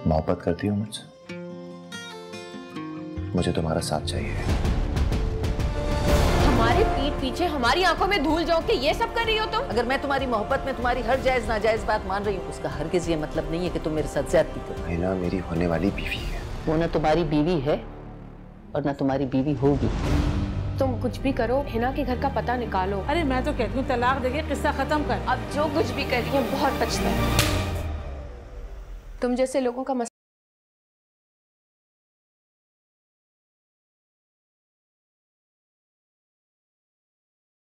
मोहब्बत करती हो मुझसे? मुझे तुम्हारा साथ चाहिए। हमारे पीठ पीछे हमारी आंखों में धूल झोंक के ये सब कर रही हो तुम? अगर मैं तुम्हारी मोहब्बत में तुम्हारी हर जायज नाजायज बात मान रही हूँ, उसका हरगिज ये मतलब नहीं है कि तुम मेरे साथ ज्यादती करो। हिना मेरी होने वाली बीवी है। वो ना तुम्हारी बीवी है और ना तुम्हारी बीवी होगी। तुम कुछ भी करो, हिना के घर का पता निकालो। अरे मैं तो कहती हूँ तलाक देके किस्सा खत्म कर। अब जो कुछ भी कर रही है बहुत पछता है। तुम जैसे लोगों का